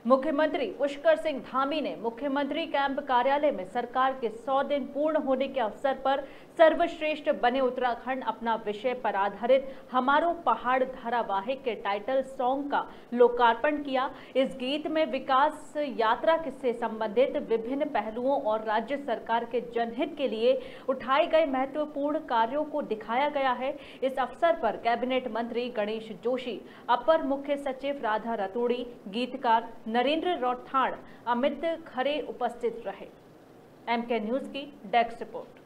मुख्यमंत्री पुष्कर सिंह धामी ने मुख्यमंत्री कैंप कार्यालय में सरकार के 100 दिन पूर्ण होने के अवसर पर सर्वश्रेष्ठ बने उत्तराखंड अपना विषय पर आधारित हमारो पहाड़ धारावाहिक के टाइटल सॉन्ग का लोकार्पण किया। इस गीत में विकास यात्रा से संबंधित विभिन्न पहलुओं और राज्य सरकार के जनहित के लिए उठाए गए महत्वपूर्ण कार्यों को दिखाया गया है। इस अवसर पर कैबिनेट मंत्री गणेश जोशी, अपर मुख्य सचिव राधा रतूड़ी, गीतकार नरेंद्र रौथाड़, अमित खरे उपस्थित रहे। एमके न्यूज की डेस्क रिपोर्ट।